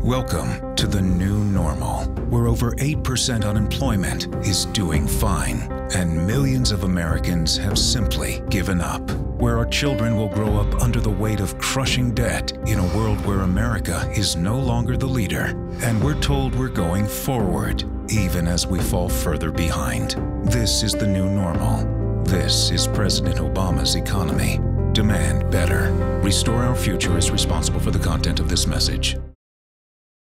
Welcome to the new normal, where over 8% unemployment is doing fine, and millions of Americans have simply given up. Where our children will grow up under the weight of crushing debt in a world where America is no longer the leader, and we're told we're going forward, even as we fall further behind. This is the new normal. This is President Obama's economy. Demand better. Restore Our Future is responsible for the content of this message.